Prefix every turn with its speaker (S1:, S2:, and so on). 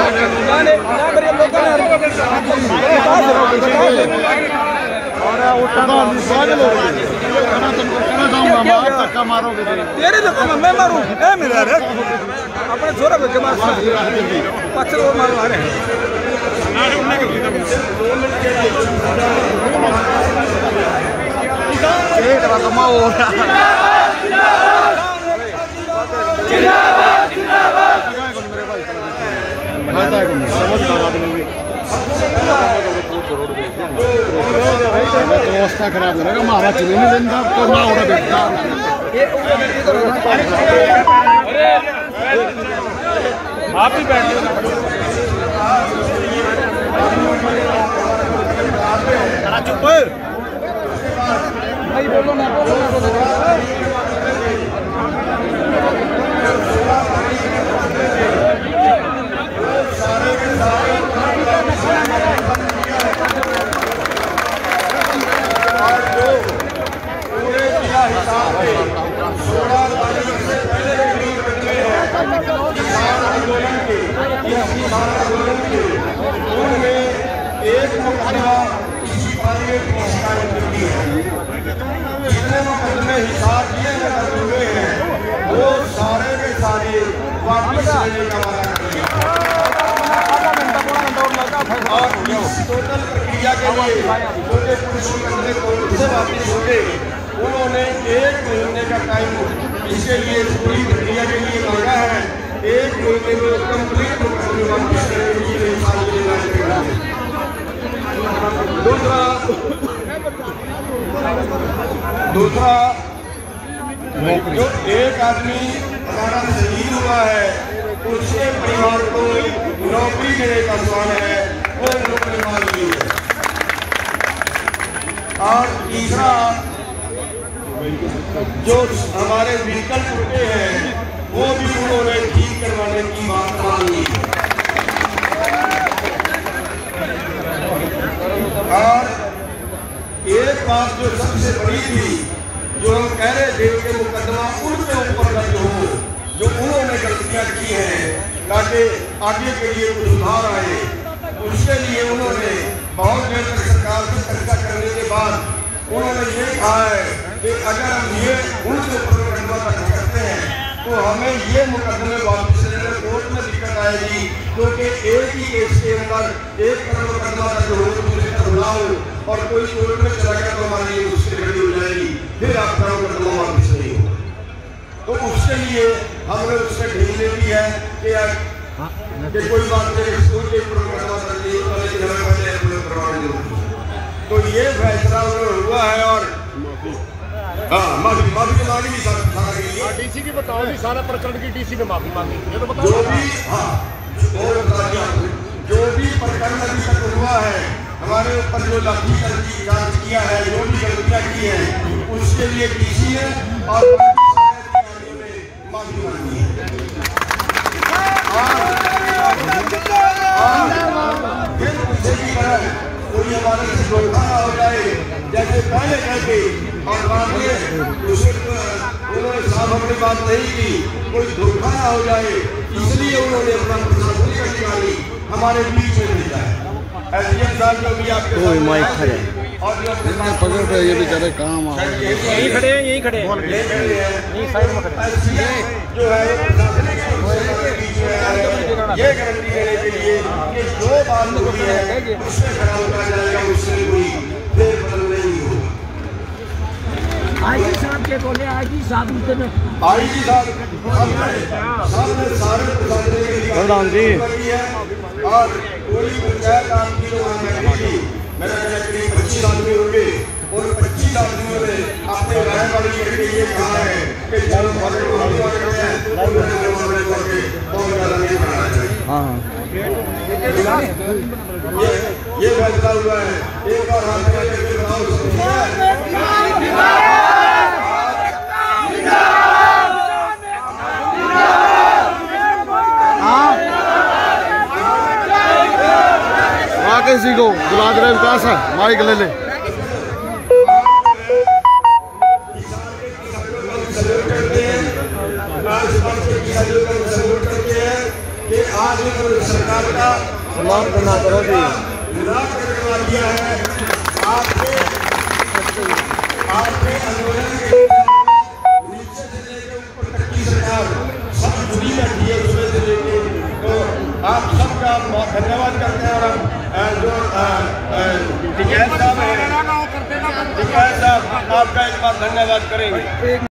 S1: तेरे मैं मारूं मिला रे अपने छोरा को जमा पक्ष को मार रहे हैं ये तो कमाओ
S2: व्यवस्था खराब करेगा मावा चुने नहीं देता तो ना हो रहा
S1: आप ही बैठ चुप नहीं बोलो ना एक मुकदमा किसी पार्टी की शिकायत करती है जितने मुकदमे हिसाब किए हुए हैं वो सारे के सारे वापस लेने का वादा करेंगे और इस टोटल प्रक्रिया के लिए छोटे पुरुष मुकदमे कोर्ट से वापस होंगे उन्होंने 1 महीने का टाइम इसके लिए पूरी प्रक्रिया के लिए मांगा है 1 महीने में कंप्लीट मुकदमे वापस करने के लिए हिसाब लेना पड़ेगा। दूसरा जो एक आदमी हमारा शहीद हुआ है उसके परिवार को नौकरी देने का सवाल है वो नौकरी मांग ली है। और तीसरा जो हमारे व्हीकल टूटे हैं वो भी उन्होंने ठीक करवाने की बात मांगी है। और एक बात जो सबसे बड़ी थी जो हम कह रहे थे कि मुकदमा उनके ऊपर दर्ज हो जो उन्होंने गलतियां की हैं ताकि आगे के लिए कुछ सुधार आए उसके लिए उन्होंने बहुत देर तक सरकार से चर्चा करने के बाद उन्होंने ये कहा है कि अगर हम ये उनके ऊपर मुकदमा दर्ज करते हैं तो हमें ये मुकदमे वापस लेने कोर्ट में दिक्कत आएगी क्योंकि एक ही केस के अंदर एक मुकदमा दर्ज हो बुलाओ और कोई कोर्ट में चला गया तो हमारे लिए मुश्किल खड़ी हो जाएगी फिर आपका मुकदमा वापस नहीं होगा। तो उसके लिए हमने उससे ढील दे दी है कि कोई बात नहीं स्कूल के मुकदमा दर्ज नहीं होगा लेकिन हमें पहले करवाने जरूरी है। तो ये फैसला हुआ है और माफी मांगी भी डीसी की बताओ भी सारा प्रकरण की डीसी ने माफी मांगी ये तो बताओ जो भी जो भी प्रकरण अभी तक हुआ है हमारे ऊपर जो लाठी चार्ज किया है जो भी गलतियां की है उसके लिए डीसी है और माफी मांगी है। फिर उसे भी कोई हमारे से धोखा ना हो जाए जैसे पहले कहते और बाद में उन्होंने साफ अपनी बात नहीं की कोई धोखा ना हो जाए इसलिए उन्होंने अपना प्रशासनिक अधिकारी हमारे बीच में भेजा है। एसडीएम साहब जो भी आपके और जो
S2: पकड़ रहे ये बेचारे काम
S1: यही खड़े हैं यही खड़े हैं जो है ये गारंटी देने के लिए कि जो बात हुई है उससे खड़ा होना जाएगा उससे हुई फिर बदल नहीं होगा।
S3: आईजी साहब के बोले आईजी साहब
S1: आईजी साहब ने सारे प्रधान जी और कोई पंचायत आपकी जो थी मेरा कहना करीब 25 आदमी होंगे और 25 आदमियों ने अपने राय वाली के लिए कहा है कि चलो बहुत ज़्यादा नहीं बढ़ाना चाहिए। ये फैसला हुआ है एक बार हाथ में
S2: किसी को बुला दे रहे कहाँ से माइक ले ले
S1: कि आज आज सरकार का
S2: समाप्त ना करो जी।
S1: विरोध करवा दिया है। आपके आंदोलन के नीचे से लेकर ऊपर तक की सरकार सब जुड़ी बैठी है सुबह से लेके। तो आप सबका बहुत धन्यवाद करते हैं। और हम जो टिकैत साहब हैं, टिकैत साहब आपका एक बार धन्यवाद करेंगे।